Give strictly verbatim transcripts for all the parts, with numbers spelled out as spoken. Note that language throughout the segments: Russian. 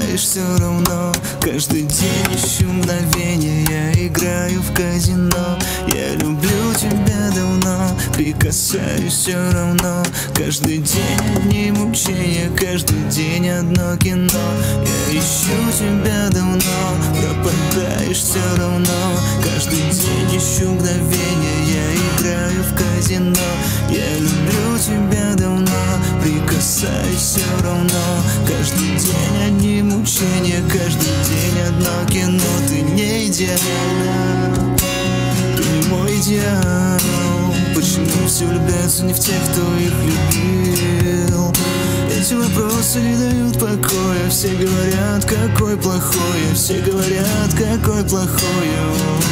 пропадаешь все равно. Каждый день ищу мгновение, я играю в казино. Я люблю тебя давно, прикасаюсь все равно. Каждый день одни мучения, каждый день одно кино. Я ищу тебя давно, пропадаешь все равно. Каждый день ищу мгновение, я играю в казино. Я люблю тебя давно, прикасаюсь все равно. Каждый день одни мучения, каждый день одно кино. Ты не идеальна, ты не мой идеал. Почему все влюбляются не в тех, кто их любил? Эти вопросы не дают покоя. Все говорят, какой плохой я, все говорят, какой плохой я.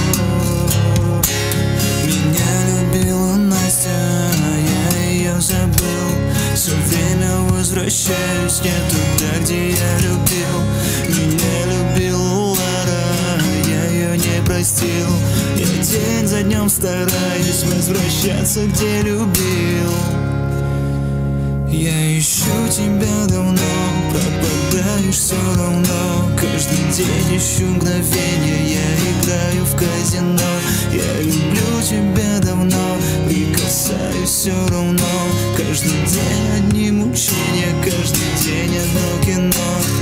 Меня любила Настя, а я ее забыл. Все время возвращаюсь не туда, где я любил. Меня любила Лара, я ее не простил. Я день за днем стараюсь возвращаться, где любил. Я ищу тебя давно, пропадаешь все равно. Каждый день ищу мгновение, я играю в казино. Я люблю тебя давно, прикасаюсь все равно. Каждый день одни мучения, каждый день одно кино.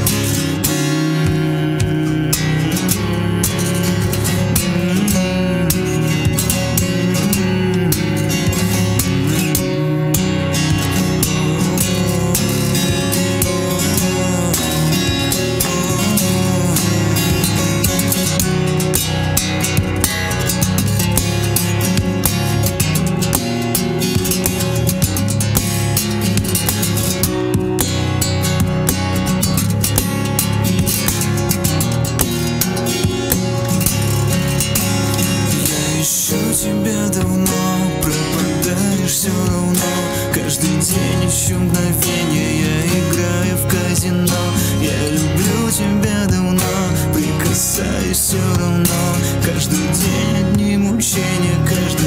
Тебя давно, пропадаешь все равно. Каждый день ищу мгновение, я играю в казино. Я люблю тебя давно, прикасаюсь все равно. Каждый день одни мучения, каждый